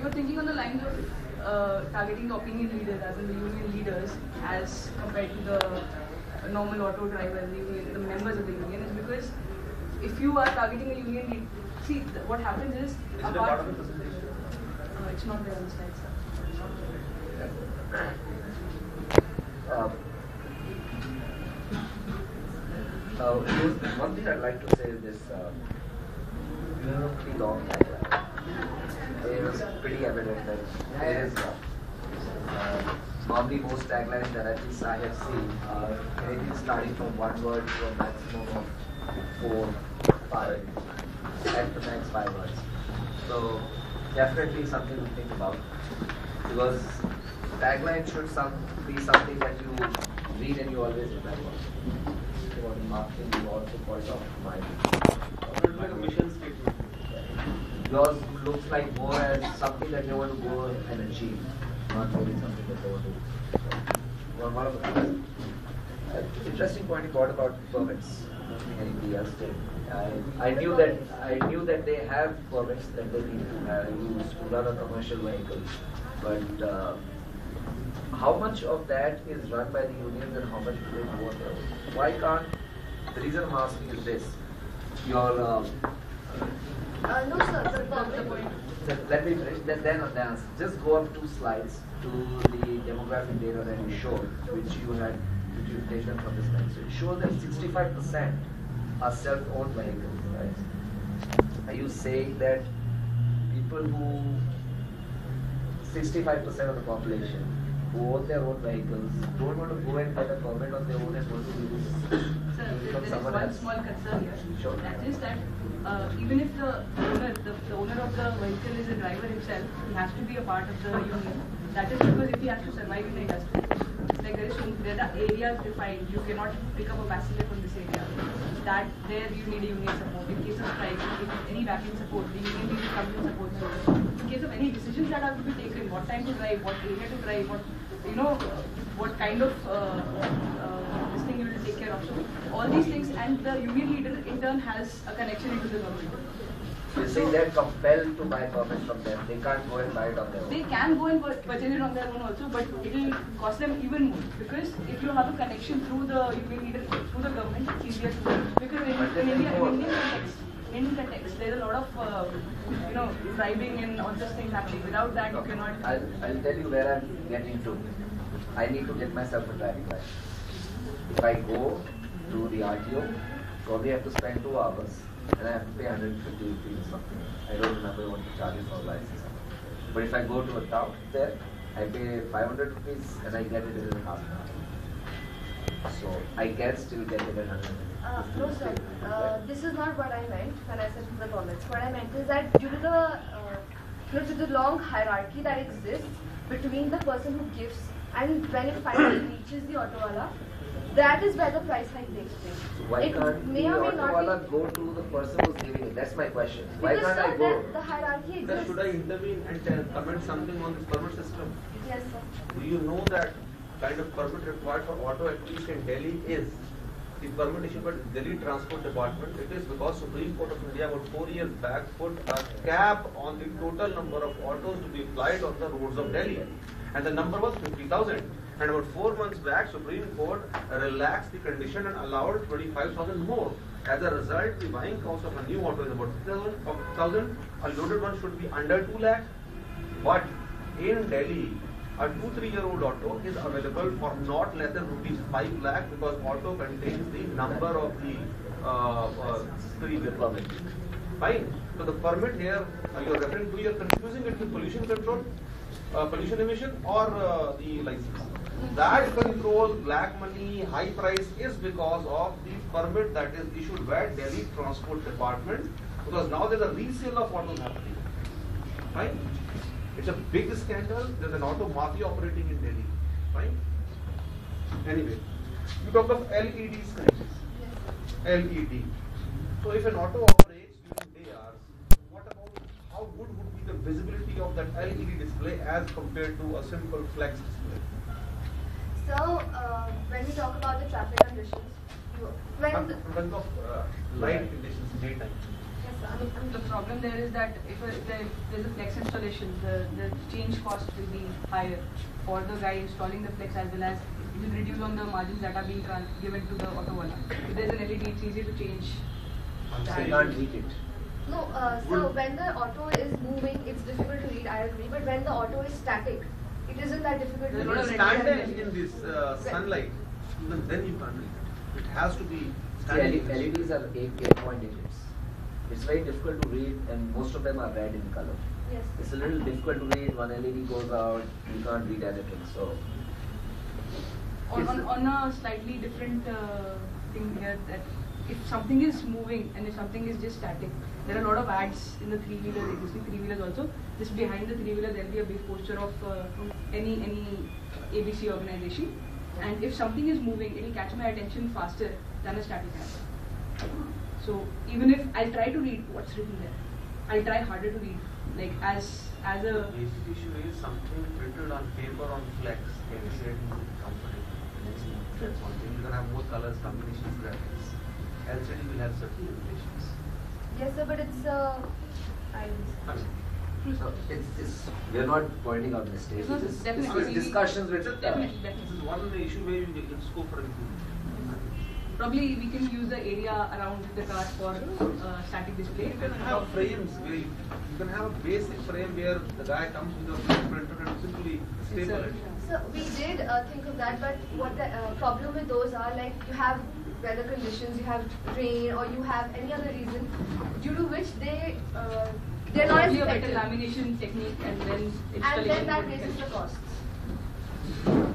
you're thinking on the lines of targeting the opinion leaders, as in the union leaders, as compared to the normal auto drivers, the members of the union, is because if you are targeting a union lead, see what happens is apart from it's not there on the slide, sir. One thing I'd like to say is this: you have a pretty long timeline. It was pretty evident that there is normally most taglines that at least I have seen are anything starting from one word to a maximum of 4, 5, at the max 5 words. So definitely something to think about, because tagline should be something that you read and you always remember. So in marketing, you also point out to mind. It's like a mission statement. Yours looks like more as something that they want to go and achieve, not really something that they want to do. One of the interesting point you brought about permits. Anybody else did. I knew that they have permits that they need to use to run a commercial vehicle, but how much of that is run by the unions and how much do they do on their own? Why can't? The reason I'm asking is this: your no, sir. The permit. let me finish. Then answer. Just go up 2 slides to the demographic data that you showed, which you've taken from this slide. So it shows that 65% are self-owned vehicles, right? Are you saying that people who 65% of the population who own their own vehicles don't want to go and get a permit on their own and want to use Sir, there is someone one else? small concern here. Sure. That is that even if the owner of the vehicle is a driver himself, he has to be a part of the union. That is because if he has to survive in the industry, like there are areas defined. You cannot pick up a passenger from this area. That there you need a union support. In case of strike, any backing support, the union needs to come to support you. In case of any decisions that have to be taken, what time to drive, what area to drive, what kind of this thing you will take care of. So all these things, and the union leader in turn has a connection into the government. You say they're compelled to buy permits from them. They can't go and buy it on their own. They can go and purchase it on their own also, but it will cost them even more, because if you have a connection through the union leader, through the government, it's easier to do. Because in Indian context, there's a lot of bribing and all those things happening. Without that, you cannot. I'll tell you where I'm getting to. I need to get myself a driving license. If I go to the RTO, probably have to spend 2 hours and I have to pay 150 rupees or something. I don't remember what the charges for license. But if I go to a town there, I pay 500 rupees and I get it in half an hour. So I can still get it at 100. No, sir. This is not what I meant when I said the permits. What I meant is that due to the long hierarchy that exists between the person who gives and when it finally reaches the autowala, that is where the price hike takes place. Why it can't may the or may not autowala go to the person who's giving it? That's my question. Why because can't I sir, go? the hierarchy Sir, exists. should I intervene and comment something on this permit system? Yes, sir. Do you know that kind of permit required for auto, at least in Delhi, is the permit issued by the Delhi Transport Department? It is because Supreme Court of India about 4 years back put a cap on the total number of autos to be applied on the roads of Delhi, and the number was 50,000. And about 4 months back, Supreme Court relaxed the condition and allowed 25,000 more. As a result, the buying cost of a new auto is about 3,000. A loaded one should be under 2 lakh. But in Delhi, a 2-3-year-old auto is available for not less than rupees 5 lakh, because auto contains the number of the previous permit. Fine. So the permit here, you are referring to, you are confusing it with pollution control, pollution emission, or the license. That control, black money, high price is because of the permit that is issued by Delhi Transport Department, because now there's a resale of autos happening. Fine. It's a big scandal. There's an auto mafia operating in Delhi. Fine. Anyway, you talked of LED screens. LED. So if an auto operates during day hours, what about how good would be the visibility of that LED display as compared to a simple flex display? So when we talk about the traffic conditions, Light conditions, daytime. Yes, The problem there is that if there's a flex installation, the change cost will be higher for the guy installing the flex, as well as it will reduce on the margins that are being given to the auto wala. If there's an LED, it's easy to change. So you can't read it. No, so when the auto is moving, it's difficult to read, I agree, but when the auto is static, it isn't that difficult to When read. you stand in this sunlight, even then you can't read it. It has to be standing. LEDs are 8.8 inches. It's very difficult to read, and most of them are red in color. Yes. It's a little difficult to read. One LED goes out, you can't read anything. So On a slightly different thing here, that if something is moving and if something is just static, there are a lot of ads in the three-wheeler, existing three-wheelers also. Just behind the three-wheeler, there will be a big poster of any ABC organization. And if something is moving, it will catch my attention faster than a static ad. So even if I'll try to read what's written there, I'll try harder to read. Like as a basic issue is something printed on paper on flex. Getting comfortable. That's one thing. You can have more colors, combinations, graphics. LCD will have certain limitations. Yes, sir, but it's So it's we're not pointing out mistakes. It's not- It's definitely. discussions with Definitely. This is one issue where you can scope for improvement. Probably we can use the area around the car for static display. You can have frames where you can have a basic frame where the guy comes with a printer and simply staple it. So we did think of that, but what the problem with those are, like you have weather conditions, you have rain, or you have any other reason due to which they're not as Probably a better effective. lamination technique and then And installation. then that would raises help. the costs.